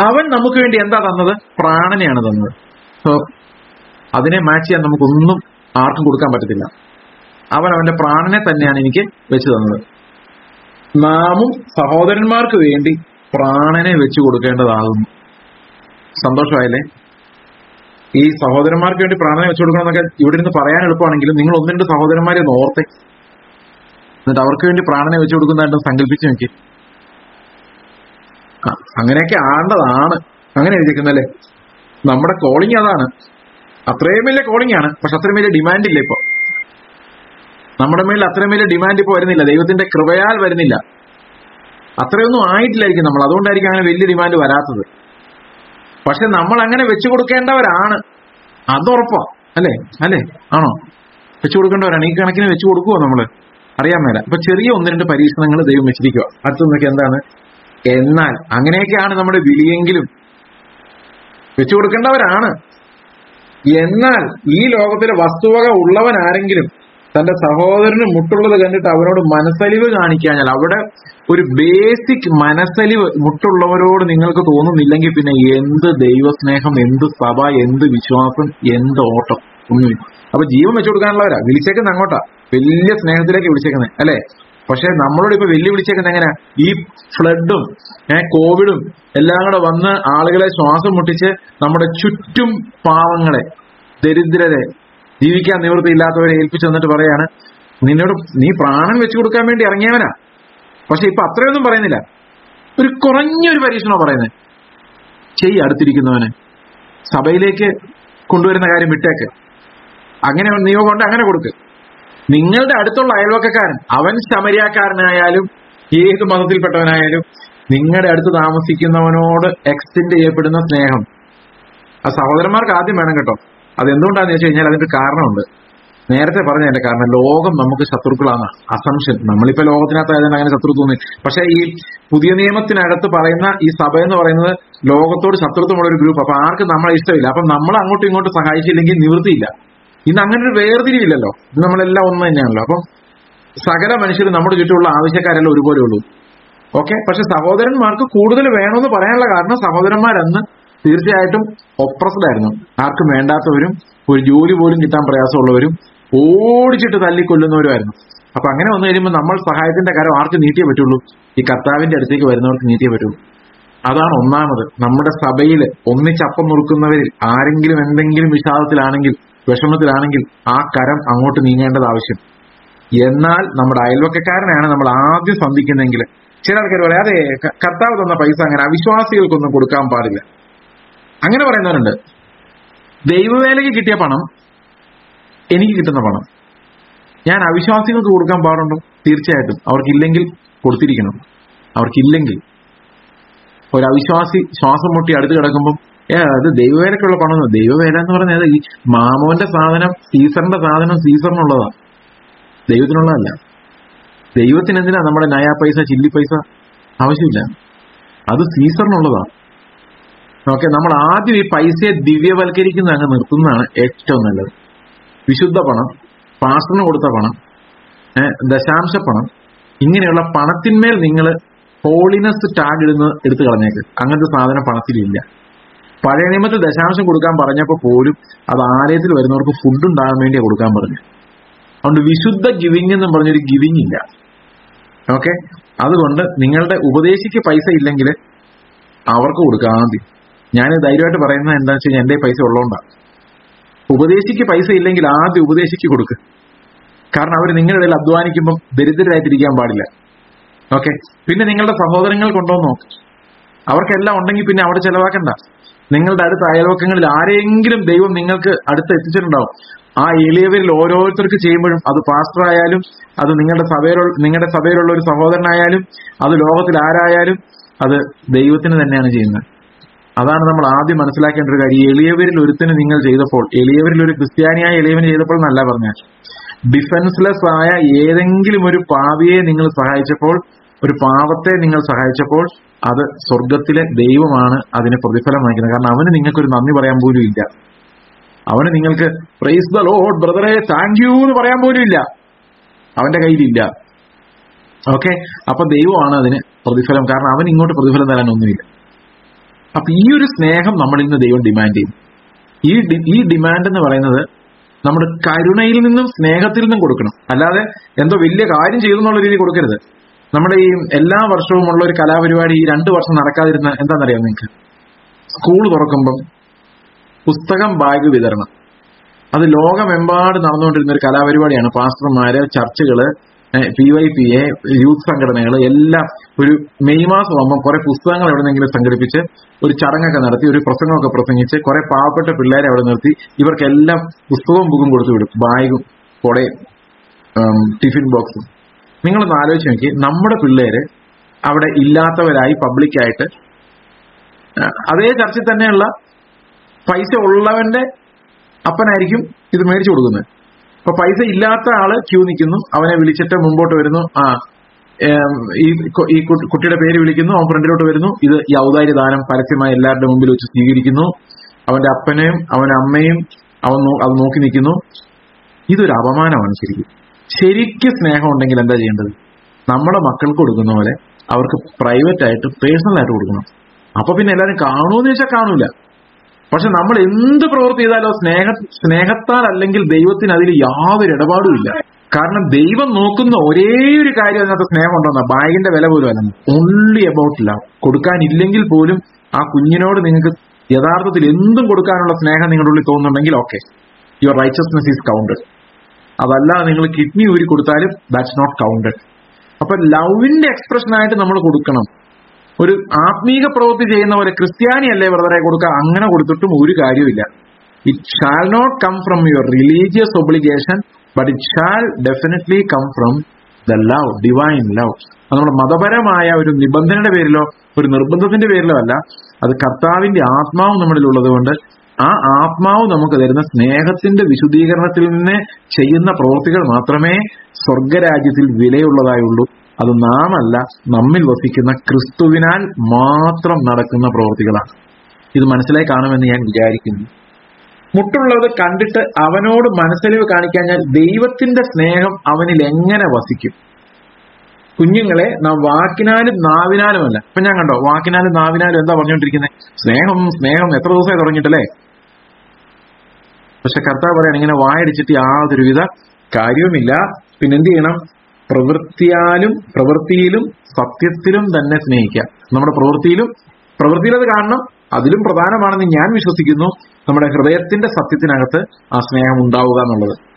അവൻ നമുക്ക് വേണ്ടി എന്താ തന്നത്? പ്രാണനെയാണ് തന്നത്. സോ അതിനെ മാച്ച് ചെയ്യാൻ നമുക്കൊന്നും ആർക്കും കൊടുക്കാൻ പറ്റത്തില്ല. അവൻ അവന്റെ പ്രാണനെ തന്നെയാണ് എനിക്ക് വെച്ച് തന്നത്. നാമും സഹോദരന്മാർക്ക് വേണ്ടി പ്രാണനെ വെച്ചു കൊടുക്കേണ്ടതാകുന്നു. സന്തോഷമായില്ലേ? ഈ സഹോദരന്മാർക്ക് വേണ്ടി പ്രാണനെ വെച്ചു കൊടുക്കണം എന്നൊക്കെ ഇവിടെ നിന്ന് പറയാൻ എളുപ്പമാണെങ്കിലും നിങ്ങൾ ഒന്ന് രണ്ട് സഹോദരന്മാരെ ഒന്ന് ഓർത്തെ, എന്നിട്ട് അവർക്ക് വേണ്ടി പ്രാണനെ വെച്ചു കൊടുക്കുന്നതായിട്ട് സങ്കല്പിച്ച് നോക്കി. അങ്ങനെയൊക്കെ ആണ്ടതാണ്. അങ്ങനെ എഴുതിക്കുന്നല്ലേ? നമ്മുടെ കോളിംഗ് അതാണ്. അത്രയും വലിയ കോളിംഗ് ആണ്, പക്ഷെ അത്രയും വലിയ ഡിമാൻഡ് ഇല്ല ഇപ്പൊ. നമ്മുടെ മേലിൽ അത്രയും വലിയ ഡിമാൻഡ് ഇപ്പൊ വരുന്നില്ല. ദൈവത്തിന്റെ കൃപയാൽ വരുന്നില്ല. അത്രയൊന്നും ആയിട്ടില്ലായിരിക്കും നമ്മൾ. അതുകൊണ്ടായിരിക്കും അങ്ങനെ വലിയ ഡിമാൻഡ് വരാത്തത്. പക്ഷെ നമ്മൾ അങ്ങനെ വെച്ചു കൊടുക്കേണ്ടവരാണ്, അതുറപ്പാ. അല്ലേ? അല്ലേ? ആണോ? വെച്ചു കൊടുക്കേണ്ടവരാണ്. ഈ കണക്കിന് വെച്ചു കൊടുക്കുവോ നമ്മള്? അറിയാൻ മേല. അപ്പൊ ചെറിയ ഒന്ന് രണ്ട് പരീക്ഷണങ്ങൾ ദൈവം വെച്ചിരിക്കുക. അടുത്തൊന്നൊക്കെ എന്താണ്? എന്നാൽ അങ്ങനെയൊക്കെയാണ് നമ്മുടെ വിളിയെങ്കിലും വെച്ചു കൊടുക്കേണ്ടവരാണ്. എന്നാൽ ഈ ലോകത്തിലെ വസ്തുവക ഉള്ളവൻ ആരെങ്കിലും തന്റെ സഹോദരന് മുട്ടുള്ളത് കണ്ടിട്ട് അവനോട് മനസ്സലിവ് കാണിക്കാഞ്ഞാൽ, അവിടെ ഒരു ബേസിക് മനസ്സലിവ് മുട്ടുള്ളവരോട് നിങ്ങൾക്ക് തോന്നുന്നില്ലെങ്കിൽ പിന്നെ എന്ത് ദൈവസ്നേഹം, എന്ത് സഭ, എന്ത് വിശ്വാസം, എന്ത് ഓട്ടം, ഒന്നുമില്ല. അപ്പൊ ജീവൻ വെച്ചു കൊടുക്കാനുള്ളവരാ വിളിച്ചേക്കുന്നത്. അങ്ങോട്ടാ വലിയ സ്നേഹത്തിലേക്ക് വിളിച്ചേക്കുന്നത്, അല്ലെ? പക്ഷെ നമ്മളോട് ഇപ്പൊ വെല്ലു വിളിച്ചേക്കുന്നത് എങ്ങനെയാ? ഈ ഫ്ലഡും കോവിഡും എല്ലാം കൂടെ വന്ന് ആളുകളെ ശ്വാസം മുട്ടിച്ച് നമ്മുടെ ചുറ്റും പാവങ്ങളെ, ദരിദ്രരെ, ജീവിക്കാൻ നിവൃത്തിയില്ലാത്തവരെ ഏൽപ്പിച്ചു തന്നിട്ട് പറയാണ്, നിന്നോട് നീ പ്രാണൻ വെച്ചു കൊടുക്കാൻ വേണ്ടി ഇറങ്ങിയവനാ. പക്ഷെ ഇപ്പൊ അത്രയൊന്നും പറയുന്നില്ല. ഒരു കുറഞ്ഞൊരു പരീക്ഷണോ പറയുന്നത്. അടുത്തിരിക്കുന്നവന് സഭയിലേക്ക് കൊണ്ടുവരുന്ന കാര്യം വിട്ടേക്ക്. അങ്ങനെ നിയമം കൊണ്ട് അങ്ങനെ കൊടുക്ക്. നിങ്ങളുടെ അടുത്തുള്ള അയൽവക്കക്കാരൻ, അവൻ ശമരിയാക്കാരനായാലും ഏത് മതത്തിൽപ്പെട്ടവനായാലും, നിങ്ങളുടെ അടുത്ത് താമസിക്കുന്നവനോട് എക്സ്റ്റെൻഡ് ചെയ്യപ്പെടുന്ന സ്നേഹം ആ സഹോദരന്മാർക്ക് ആദ്യം വേണം കേട്ടോ. അതെന്തുകൊണ്ടാന്ന് വെച്ച് കഴിഞ്ഞാൽ അതിന്റെ കാരണമുണ്ട്. നേരത്തെ പറഞ്ഞ അതിന്റെ കാരണം, ലോകം നമുക്ക് ശത്രുക്കളാണ്. അസംഷൻ. നമ്മളിപ്പോ ലോകത്തിനകത്തായതുകൊണ്ട് അങ്ങനെ ശത്രു തോന്നി. പക്ഷെ ഈ പുതിയ നിയമത്തിനകത്ത് പറയുന്ന ഈ സഭ എന്ന് പറയുന്നത് ലോകത്തോട് ശത്രുത്വമുള്ള ഒരു ഗ്രൂപ്പ്. അപ്പൊ ആർക്കും നമ്മളെ ഇഷ്ടമില്ല. അപ്പൊ നമ്മൾ അങ്ങോട്ടും ഇങ്ങോട്ടും സഹായിച്ചില്ലെങ്കിൽ നിവൃത്തിയില്ല. ഇന്ന് അങ്ങനെ ഒരു വേർതിരിവില്ലല്ലോ. ഇത് നമ്മളെല്ലാം ഒന്ന് തന്നെയാണല്ലോ. അപ്പം സകല മനുഷ്യരും നമ്മുടെ ചുറ്റുമുള്ള ആവശ്യക്കാരെല്ലാം ഒരുപോലെ ഉള്ളൂ. ഓക്കെ. പക്ഷെ സഹോദരന്മാർക്ക് കൂടുതൽ വേണമെന്ന് പറയാനുള്ള കാരണം, സഹോദരന്മാരന്ന് തീർച്ചയായിട്ടും ഒപ്രസ്ഡ് ആയിരുന്നു. ആർക്കും വേണ്ടാത്തവരും ഒരു ജോലി പോലും കിട്ടാൻ പ്രയാസമുള്ളവരും ഓടിച്ചിട്ട് തല്ലിക്കൊല്ലുന്നവരുമായിരുന്നു. അപ്പൊ അങ്ങനെ വന്നു കഴിയുമ്പോൾ നമ്മൾ സഹായത്തിന്റെ കാര്യം ആർക്ക് നീട്ടിയേ പറ്റുള്ളൂ? ഈ കർത്താവിന്റെ അടുത്തേക്ക് വരുന്നവർക്ക് നീട്ടിയേ പറ്റുള്ളൂ. അതാണ് ഒന്നാമത്. നമ്മുടെ സഭയിൽ ഒന്നിച്ചപ്പം നുറുക്കുന്നവരിൽ ആരെങ്കിലും എന്തെങ്കിലും വിഷാദത്തിലാണെങ്കിൽ, വിഷമത്തിലാണെങ്കിൽ ആ കരം അങ്ങോട്ട് നീങ്ങേണ്ടത് ആവശ്യം. എന്നാൽ നമ്മുടെ അയൽവക്കക്കാരനാണ് നമ്മൾ ആദ്യം സന്ധിക്കുന്നെങ്കിൽ, ചില ആൾക്കാർ പറയാം, അതെ കർത്താവ് തന്ന പൈസ അങ്ങനെ അവിശ്വാസികൾക്കൊന്നും കൊടുക്കാൻ പാടില്ല. അങ്ങനെ പറയുന്നവരുണ്ട്. ദൈവവേലയ്ക്ക് കിട്ടിയ പണം എനിക്ക് കിട്ടുന്ന പണം ഞാൻ അവിശ്വാസികൾക്ക് കൊടുക്കാൻ പാടുണ്ടോ? തീർച്ചയായിട്ടും. അവർക്കില്ലെങ്കിൽ കൊടുത്തിരിക്കണം. അവർക്കില്ലെങ്കിൽ ഒരു അവിശ്വാസി ശ്വാസം മുട്ടി അടുത്ത് കിടക്കുമ്പോൾ അത് ദൈവവേലക്കുള്ള പണം. ദൈവവേല എന്ന് പറഞ്ഞത് ഈ മാമോന്റെ സാധനം, സീസറിന്റെ സാധനം സീസറിനുള്ളതാ, ദൈവത്തിനുള്ളതല്ല. ദൈവത്തിന് എന്തിനാ നമ്മുടെ നയാ പൈസ, ചില്ലി പൈസ? ആവശ്യമില്ല. അത് സീസറിനുള്ളതാ. ഓക്കെ. നമ്മൾ ആദ്യം ഈ പൈസയെ ദിവ്യവൽക്കരിക്കുന്ന അങ്ങ് നിർത്തുന്നതാണ് ഏറ്റവും നല്ലത്. വിശുദ്ധ പണം, പാസ്റ്ററിന് കൊടുത്ത പണം, ദശാംശ പണം, ഇങ്ങനെയുള്ള പണത്തിന്മേൽ നിങ്ങൾ ഹോളിനെസ് ടാഗ് എടുത്ത് കളഞ്ഞേക്ക്. അങ്ങനത്തെ സാധനം പണത്തിലില്ല. പഴയ നിയമത്തിൽ ദശാംശം കൊടുക്കാൻ പറഞ്ഞപ്പോൾ പോലും അത് ആലയത്തിൽ വരുന്നവർക്ക് ഫുഡ് ഉണ്ടാകാൻ വേണ്ടിയാണ് കൊടുക്കാൻ പറഞ്ഞു. അതുകൊണ്ട് വിശുദ്ധ ഗിവിങ് എന്നും പറഞ്ഞൊരു ഗിവിങ് ഇല്ല. ഓക്കെ. അതുകൊണ്ട് നിങ്ങളുടെ ഉപദേശിക്ക് പൈസ ഇല്ലെങ്കിൽ അവർക്ക് കൊടുക്കുക ആദ്യം. ഞാൻ ധൈര്യമായിട്ട് പറയുന്നത് എന്താണെന്ന് വെച്ച് കഴിഞ്ഞാൽ എന്റെ പൈസ ഉള്ളതുകൊണ്ടാണ്. ഉപദേശിക്ക് പൈസ ഇല്ലെങ്കിൽ ആദ്യം ഉപദേശിക്ക് കൊടുക്കുക. കാരണം അവർ നിങ്ങളുടെ ഇടയിൽ അധ്വാനിക്കുമ്പോൾ ദരിദ്രരായിട്ടിരിക്കാൻ പാടില്ല. ഓക്കെ. പിന്നെ നിങ്ങളുടെ സഹോദരങ്ങൾ കൊണ്ടുവന്ന് നോക്ക്. അവർക്കെല്ലാം ഉണ്ടെങ്കിൽ പിന്നെ അവിടെ ചെലവാക്കണ്ട. നിങ്ങളുടെ അടുത്ത അയൽവക്കങ്ങളിൽ ആരെങ്കിലും ദൈവം നിങ്ങൾക്ക് അടുത്ത് എത്തിച്ചിട്ടുണ്ടാവും. ആ എളിയവരിൽ ഓരോരുത്തർക്ക് ചെയ്യുമ്പോഴും, അത് പാസ്റ്റർ ആയാലും, അത് നിങ്ങളുടെ സഭയിലുള്ള ഒരു സഹോദരനായാലും, അത് ലോകത്തിൽ ആരായാലും, അത് ദൈവത്തിന് തന്നെയാണ് ചെയ്യുന്നത്. അതാണ് നമ്മൾ ആദ്യം മനസ്സിലാക്കേണ്ട ഒരു കാര്യം. എളിയവരിൽ ഒരുത്തിന് നിങ്ങൾ ചെയ്തപ്പോൾ, എളിയവരിൽ ഒരു ക്രിസ്ത്യാനിയായ എളിയവന് ചെയ്തപ്പോൾ എന്നല്ല പറഞ്ഞാൽ, ഡിഫൻസ്ലെസ് ആയ ഏതെങ്കിലും ഒരു പാപിയെ നിങ്ങൾ സഹായിച്ചപ്പോൾ, ഒരു പാവത്തെ നിങ്ങൾ സഹായിച്ചപ്പോൾ, അത് സ്വർഗത്തിലെ ദൈവമാണ് അതിന് പ്രതിഫലം വാങ്ങിക്കുന്നത്. കാരണം അവന് നിങ്ങൾക്കൊരു നന്ദി പറയാൻ പോലും ഇല്ല. അവന് നിങ്ങൾക്ക് പ്രൈസ് ദ ലോർഡ് ബ്രദറെ താങ്ക് യു എന്ന് പറയാൻ പോലും ഇല്ല. അവന്റെ കയ്യിലില്ല. ഓക്കെ. അപ്പൊ ദൈവമാണ് അതിന് പ്രതിഫലം. കാരണം അവൻ ഇങ്ങോട്ട് പ്രതിഫലം തരാനൊന്നുമില്ല. അപ്പൊ ഈ ഒരു സ്നേഹം നമ്മളിൽ നിന്ന് ദൈവം ഡിമാൻഡ് ചെയ്യും. ഈ ഡിമാൻഡ് എന്ന് പറയുന്നത് നമ്മുടെ കരുണയിൽ നിന്നും സ്നേഹത്തിൽ നിന്നും കൊടുക്കണം. അല്ലാതെ എന്തോ വലിയ കാര്യം ചെയ്തു എന്നുള്ള രീതി കൊടുക്കരുത്. നമ്മുടെ ഈ എല്ലാ വർഷവും ഉള്ള ഒരു കലാപരിപാടി ഈ 2 വർഷം നടക്കാതിരുന്ന എന്താണെന്നറിയാം നിങ്ങൾക്ക്? സ്കൂൾ തുറക്കുമ്പം പുസ്തകം ബാഗ് വിതരണം. അത് ലോകമെമ്പാട് നടന്നുകൊണ്ടിരുന്ന ഒരു കലാപരിപാടിയാണ്. പാസ്റ്റർമാര്, ചർച്ചുകള്, PYPA, യൂത്ത് സംഘടനകൾ എല്ലാം ഒരു മെയ് മാസം ആകുമ്പോൾ കുറെ പുസ്തകങ്ങൾ എവിടെന്നെങ്കിലും സംഘടിപ്പിച്ച് ഒരു ചടങ്ങൊക്കെ നടത്തി, ഒരു പ്രസംഗമൊക്കെ പ്രസംഗിച്ച് കുറെ പാവപ്പെട്ട പിള്ളേരെ അവിടെ നിർത്തി ഇവർക്കെല്ലാം പുസ്തകവും ബുക്കും കൊടുത്തു വിടും, ബാഗും കൊടയും ടിഫിൻ ബോക്സും. നിങ്ങളൊന്ന് ആലോചിച്ച് നോക്കി, നമ്മുടെ പിള്ളേര് അവിടെ ഇല്ലാത്തവരായി പബ്ലിക്കായിട്ട് അതേ ചർച്ചിൽ തന്നെയുള്ള പൈസ ഉള്ളവന്റെ അപ്പനായിരിക്കും ഇത് മേടിച്ചു കൊടുക്കുന്നത്. അപ്പൊ പൈസ ഇല്ലാത്ത ആള് ക്യൂ നിൽക്കുന്നു, അവനെ വിളിച്ചിട്ട് മുമ്പോട്ട് വരുന്നു, ഈ കുട്ടിയുടെ പേര് വിളിക്കുന്നു, അവൻ ഫ്രണ്ടിലോട്ട് വരുന്നു, ഇത് ഈ ഔദാര്യ ദാനം പരസ്യമായി എല്ലാവരുടെ മുമ്പിൽ വെച്ച് സ്വീകരിക്കുന്നു. അവന്റെ അപ്പനെയും അവന്റെ അമ്മയും അത് നോക്കി നിൽക്കുന്നു. ഇതൊരു അപമാനമാണ് ശരിക്കും. സ്നേഹം ഉണ്ടെങ്കിൽ എന്താ ചെയ്യേണ്ടത്? നമ്മുടെ മക്കൾക്ക് കൊടുക്കുന്ന പോലെ അവർക്ക് പ്രൈവറ്റ് ആയിട്ട് പേഴ്സണൽ ആയിട്ട് കൊടുക്കണം. അപ്പൊ പിന്നെ എല്ലാവരും കാണുമെന്ന് ചോദിച്ചാൽ കാണൂല. പക്ഷെ നമ്മൾ എന്ത് പ്രവൃത്തി ചെയ്താലോ സ്നേഹത്താൽ അല്ലെങ്കിൽ ദൈവത്തിന് അതിൽ യാതൊരു ഇടപാടുമില്ല. കാരണം ദൈവം നോക്കുന്ന ഒരേ ഒരു കാര്യം അതിനകത്ത് സ്നേഹം ഉണ്ടോന്നാ. ബാഗിന്റെ വില പോലും അല്ല, ഓൺലി അബൌട്ട് ലവ്. കൊടുക്കാനില്ലെങ്കിൽ പോലും ആ കുഞ്ഞിനോട് നിങ്ങൾക്ക് യഥാർത്ഥത്തിൽ എന്തും കൊടുക്കാനുള്ള സ്നേഹം നിങ്ങളുടെ ഉള്ളിൽ തോന്നുന്നുണ്ടെങ്കിൽ okay, your righteousness is counted. അതല്ല നിങ്ങൾ കിഡ്നി ഊരി കൊടുത്താലും ദാറ്റ്സ് നോട്ട് കൗണ്ടഡ്. അപ്പൊ ലവിന്റെ എക്സ്പ്രഷനായിട്ട് നമ്മൾ കൊടുക്കണം. ഒരു ആത്മീക പ്രവൃത്തി ചെയ്യുന്ന പോലെ ക്രിസ്ത്യാനി അല്ലേ ബ്രദറെ കൊടുക്കുക, അങ്ങനെ കൊടുത്തിട്ടും ഒരു കാര്യമില്ല. It shall not come from your religious obligation, but it shall definitely come from the love, divine love. അത് നമ്മുടെ മതപരമായ ഒരു നിബന്ധനയുടെ പേരിലോ ഒരു നിർബന്ധത്തിന്റെ പേരിലോ അല്ല, അത് കർത്താവിന്റെ ആത്മാവ് നമ്മളിൽ ഉള്ളത് കൊണ്ട് ആ ആത്മാവ് നമുക്ക് തരുന്ന സ്നേഹത്തിന്റെ വിശുദ്ധീകരണത്തിൽ നിന്ന് ചെയ്യുന്ന പ്രവൃത്തികൾ മാത്രമേ സ്വർഗരാജ്യത്തിൽ വിലയുള്ളതായുള്ളൂ. അത് നാമല്ല, നമ്മിൽ വസിക്കുന്ന ക്രിസ്തുവിനാൽ മാത്രം നടക്കുന്ന പ്രവൃത്തികളാണ്. ഇത് മനസ്സിലായി കാണുമെന്ന് ഞാൻ വിചാരിക്കുന്നു. മുട്ടുള്ളത് കണ്ടിട്ട് അവനോട് മനസ്സലിവ് കാണിക്കാഞ്ഞാൽ ദൈവത്തിന്റെ സ്നേഹം അവനിൽ എങ്ങനെ വസിക്കും? കുഞ്ഞുങ്ങളെ നാം വാക്കിനാലും നാവിനാലുമല്ല. ഇപ്പൊ ഞാൻ കണ്ടോ, വാക്കിനാലും നാവിനാലും എന്താ പറഞ്ഞുകൊണ്ടിരിക്കുന്നത്? സ്നേഹം സ്നേഹം എത്ര ദിവസമായി തുടങ്ങിയിട്ടല്ലേ? പക്ഷെ കർത്താവ് പറയാണ്, ഇങ്ങനെ വായടിച്ചിട്ട് യാതൊരുവിധ കാര്യവുമില്ല. പിന്നെ എന്ത് ചെയ്യണം? പ്രവൃത്തിയിലും സത്യത്തിലും തന്നെ സ്നേഹിക്കുക. നമ്മുടെ പ്രവൃത്തിയിലത് കാണണം. അതിലും പ്രധാനമാണെന്ന് ഞാൻ വിശ്വസിക്കുന്നു നമ്മുടെ ഹൃദയത്തിന്റെ സത്യത്തിനകത്ത് ആ സ്നേഹം ഉണ്ടാവുക എന്നുള്ളത്.